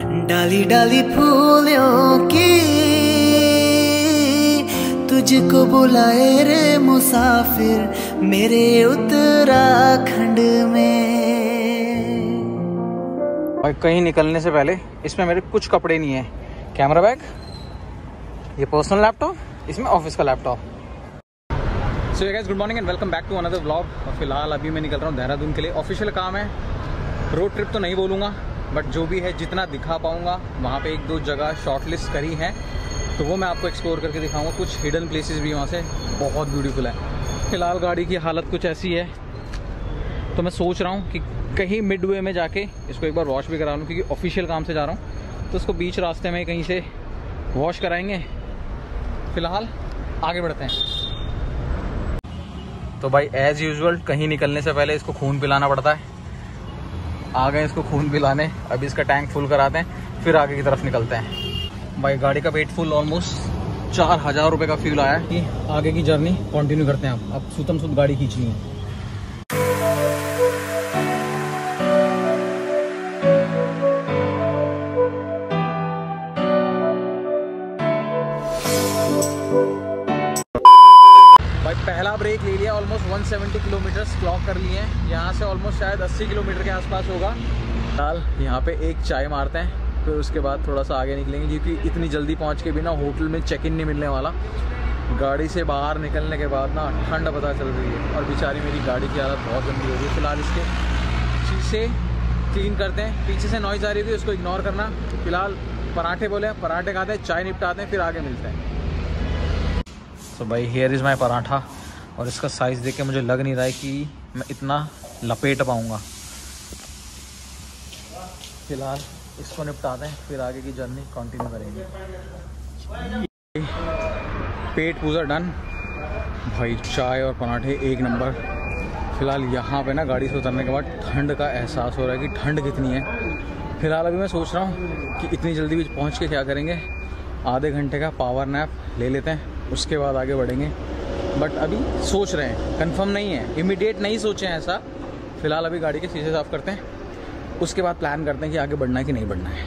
डाली डाली फूलों की तुझको बुलाए रे मुसाफिर मेरे उत्तराखंड में। और कहीं निकलने से पहले इसमें मेरे कुछ कपड़े नहीं है, कैमरा बैग, ये पर्सनल लैपटॉप, इसमें ऑफिस का laptop. So guys, good morning and welcome back to another vlog. और फिलहाल अभी मैं निकल रहा हूँ देहरादून के लिए, ऑफिशियल काम है। रोड ट्रिप तो नहीं बोलूँगा, बट जो भी है जितना दिखा पाऊँगा। वहाँ पे एक दो जगह शॉर्टलिस्ट करी है तो वो मैं आपको एक्सप्लोर करके दिखाऊंगा। कुछ हिडन प्लेसेस भी वहाँ से बहुत ब्यूटीफुल है। फिलहाल गाड़ी की हालत कुछ ऐसी है तो मैं सोच रहा हूँ कि कहीं मिडवे में जाके इसको एक बार वॉश भी करा लूँ, क्योंकि ऑफिशियल काम से जा रहा हूँ तो उसको बीच रास्ते में कहीं से वॉश कराएंगे। फिलहाल आगे बढ़ते हैं। तो भाई एज़ यूजुअल कहीं निकलने से पहले इसको खून पिलाना पड़ता है। आ गए इसको खून पिलाने, अभी इसका टैंक फुल कराते हैं फिर आगे की तरफ निकलते हैं। भाई गाड़ी का वेट फुल, ऑलमोस्ट 4000 रुपये का फ्यूल आया है कि आगे की जर्नी कंटिन्यू करते हैं। अब सुतम सुत गाड़ी खींचनी है। पहला ब्रेक ले लिया, ऑलमोस्ट 170 किलोमीटर क्लॉक कर लिए हैं। यहाँ से ऑलमोस्ट शायद 80 किलोमीटर के आसपास होगा। फिलहाल यहाँ पे एक चाय मारते हैं, फिर उसके बाद थोड़ा सा आगे निकलेंगे, क्योंकि इतनी जल्दी पहुँच के भी ना होटल में चेक इन नहीं मिलने वाला। गाड़ी से बाहर निकलने के बाद ना ठंड पता चल रही है और बेचारी मेरी गाड़ी की हालत बहुत गंदी हो रही है। फिलहाल इसके शीशे क्लीन करते हैं। पीछे से नॉइज़ आ रही थी, उसको इग्नोर करना। फिलहाल पराठे बोले, पराठे खाते हैं, चाय निपटाते हैं, फिर आगे मिलते हैं। तो भाई हियर इज़ माई पराठा, और इसका साइज़ देख के मुझे लग नहीं रहा है कि मैं इतना लपेट पाऊँगा। फिलहाल इसको निपटाते हैं, फिर आगे की जर्नी कंटिन्यू करेंगे। पेट पूजा डन भाई, चाय और पराठे एक नंबर। फिलहाल यहाँ पे ना गाड़ी से उतरने के बाद ठंड का एहसास हो रहा है कि ठंड कितनी है। फिलहाल अभी मैं सोच रहा हूँ कि इतनी जल्दी भी पहुँच के क्या करेंगे, आधे घंटे का पावर नैप ले लेते हैं, उसके बाद आगे बढ़ेंगे। बट अभी सोच रहे हैं, कंफर्म नहीं है, इमीडिएट नहीं सोचे हैं ऐसा। फिलहाल अभी गाड़ी के शीशे साफ़ करते हैं, उसके बाद प्लान करते हैं कि आगे बढ़ना है कि नहीं बढ़ना है।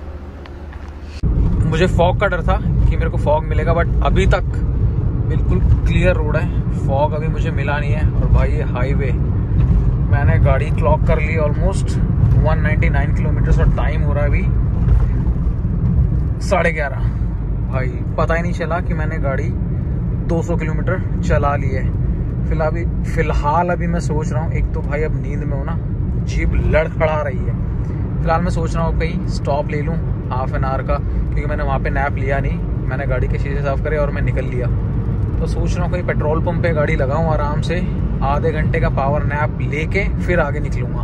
मुझे फॉग का डर था कि मेरे को फॉग मिलेगा, बट अभी तक बिल्कुल क्लियर रोड है, फॉग अभी मुझे मिला नहीं है। और भाई ये हाईवे, मैंने गाड़ी क्लॉक कर ली ऑलमोस्ट 199 किलोमीटर और टाइम हो रहा है अभी 11:30। भाई पता ही नहीं चला कि मैंने गाड़ी 200 किलोमीटर चला ली है। फिलहाल अभी मैं सोच रहा हूँ, एक तो भाई अब नींद में हो ना, जीभ लड़खड़ा रही है। फिलहाल मैं सोच रहा हूँ कहीं स्टॉप ले लूँ हाफ एन आवर का, क्योंकि मैंने वहाँ पे नैप लिया नहीं। मैंने गाड़ी के शीशे साफ़ करे और मैं निकल लिया। तो सोच रहा हूँ कहीं पेट्रोल पंप पे गाड़ी लगाऊँ आराम से, आधे घंटे का पावर नैप लेके फिर आगे निकलूँगा।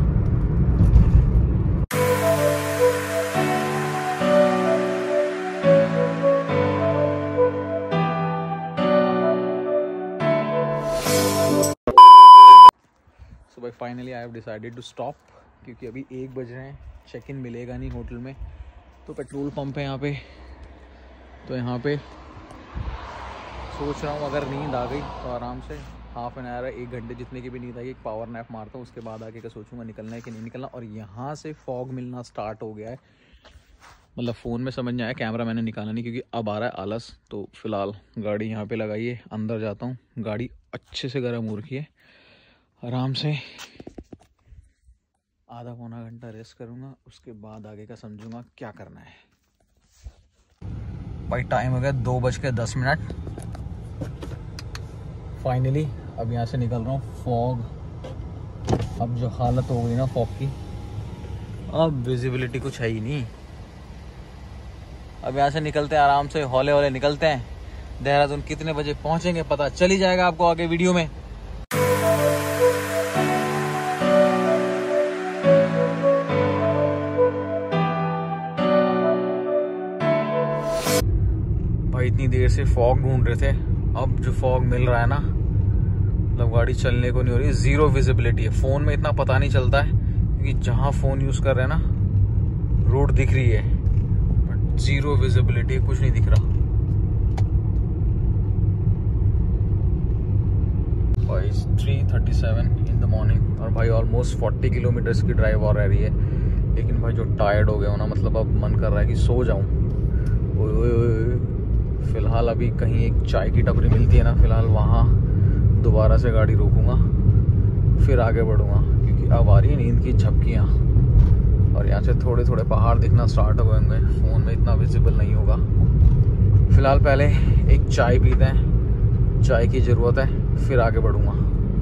भाई finally I have decided to stop, क्योंकि अभी 1 बज रहे हैं, चेक इन मिलेगा नहीं होटल में। तो पेट्रोल पंप है यहाँ पे, तो यहाँ पे सोच रहा हूँ अगर नींद आ गई तो आराम से हाफ एन आवर 1 घंटे जितने की भी नींद आई, एक पावर नैप मारता हूँ, उसके बाद आगे का सोचूंगा निकलना है कि नहीं निकलना। और यहाँ से फॉग मिलना स्टार्ट हो गया है, मतलब फ़ोन में समझ नहीं आया, कैमरा मैंने निकाला नहीं क्योंकि अब आ रहा है आलस। तो फिलहाल गाड़ी यहाँ पे लगाइए, अंदर जाता हूँ। गाड़ी अच्छे से गर्म हो रखी है, आराम से आधा पौना घंटा रेस्ट करूँगा, उसके बाद आगे का समझूंगा क्या करना है। भाई टाइम हो गया 2:10। फाइनली अब यहाँ से निकल रहा हूँ। फॉग, अब जो हालत हो गई ना फॉग की, अब विजिबिलिटी कुछ है ही नहीं। अब यहाँ से निकलते हैं आराम से, हौले हौले निकलते हैं। देहरादून कितने बजे पहुँचेंगे पता चल ही जाएगा आपको आगे वीडियो में। इतनी देर से फॉग ढूंढ रहे थे, अब जो फॉग मिल रहा है ना, मतलब गाड़ी चलने को नहीं हो रही, जीरो विजिबिलिटी है। फोन में इतना पता नहीं चलता है क्योंकि जहां फोन यूज कर रहे हैं ना रोड दिख रही है, बट जीरो विजिबिलिटी, कुछ नहीं दिख रहा। भाई 3:37 इन द मॉर्निंग और भाई ऑलमोस्ट 40 किलोमीटर्स की ड्राइव और रह रही है। लेकिन भाई जो टायर्ड हो गया हो ना, मतलब अब मन कर रहा है कि सो जाऊं। फिलहाल अभी कहीं एक चाय की टपरी मिलती है ना, फिलहाल वहाँ दोबारा से गाड़ी रोकूंगा, फिर आगे बढ़ूंगा, क्योंकि अब आ रही है नींद की झपकियाँ। और यहाँ से थोड़े थोड़े पहाड़ दिखना स्टार्ट हो गए, फ़ोन में इतना विजिबल नहीं होगा। फिलहाल पहले एक चाय पीते हैं, चाय की ज़रूरत है, फिर आगे बढ़ूंगा।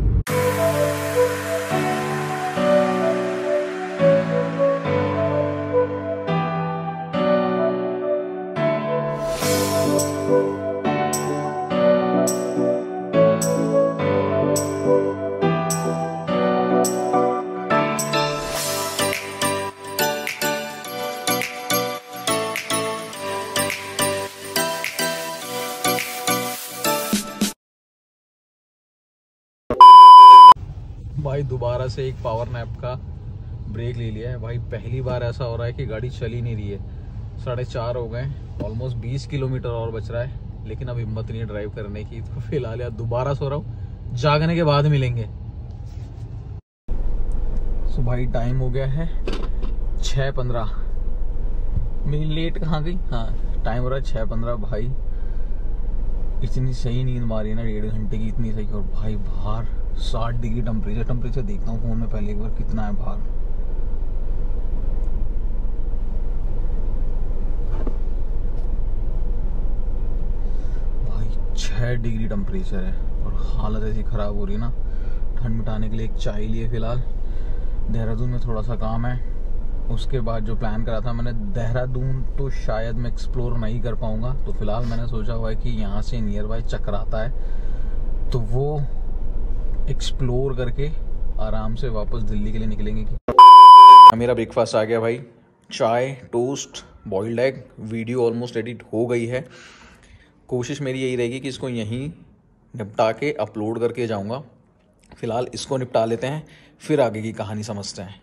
भाई दोबारा से एक पावर नैप का ब्रेक ले लिया है भाई। पहली बार ऐसा हो रहा है कि गाड़ी चल ही नहीं रही है। 4:30 हो गए, ऑलमोस्ट 20 किलोमीटर और बच रहा है, लेकिन अब हिम्मत नहीं है ड्राइव करने की। तो फिलहाल यार दोबारा सो रहा हूँ, जागने के बाद मिलेंगे। सो भाई टाइम हो गया है 6:15। मेरी लेट कहाँ गई? हाँ, टाइम हो रहा है 6:15। भाई इतनी सही नींद मारी है ना 1.5 घंटे की, इतनी सही। और भाई बाहर 60 डिग्री टेम्परेचर देखता हूँ फोन में पहले एक बार कितना है बाहर। भाई 6 डिग्री टेम्परेचर है और हालत ऐसी खराब हो रही है ना। ठंड मिटाने के लिए एक चाय लिए फिलहाल। देहरादून में थोड़ा सा काम है, उसके बाद जो प्लान करा था मैंने, देहरादून तो शायद मैं एक्सप्लोर नहीं कर पाऊंगा। तो फिलहाल मैंने सोचा हुआ है कि यहाँ से नियर बाय चक्राता है, तो वो एक्सप्लोर करके आराम से वापस दिल्ली के लिए निकलेंगे। मेरा ब्रेकफास्ट आ गया भाई, चाय, toast, boiled egg. Video almost edit हो गई है। कोशिश मेरी यही रहेगी कि इसको यहीं निपटा के अपलोड करके जाऊंगा। फिलहाल इसको निपटा लेते हैं, फिर आगे की कहानी समझते हैं।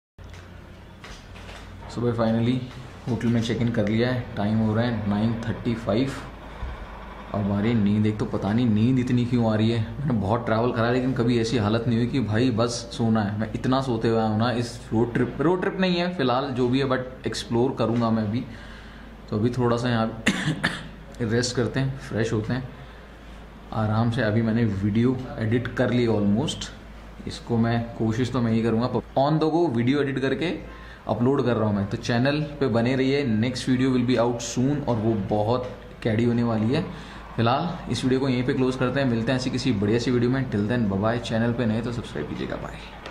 सुबह फाइनली होटल में चेक इन कर लिया है। टाइम हो रहा है 9:35। अब हमारी नींद, एक तो पता नहीं नींद इतनी क्यों आ रही है। मैंने बहुत ट्रैवल करा लेकिन कभी ऐसी हालत नहीं हुई कि भाई बस सोना है। मैं इतना सोते हुए हूँ ना इस रोड ट्रिप नहीं है फिलहाल जो भी है, बट एक्सप्लोर करूँगा मैं अभी। तो अभी थोड़ा सा यहाँ रेस्ट करते हैं, फ्रेश होते हैं आराम से। अभी मैंने वीडियो एडिट कर ली ऑलमोस्ट। इसको मैं कोशिश तो मैं ही करूँगा on the go video edit करके अपलोड कर रहा हूँ मैं। तो चैनल पे बने रहिए, next video will be out soon और वो बहुत कैडी होने वाली है। फिलहाल इस वीडियो को यहीं पे क्लोज करते हैं, मिलते हैं ऐसी किसी बढ़िया सी वीडियो में। Till then bye bye. Channel पे नए तो सब्सक्राइब कीजिएगा, बाय।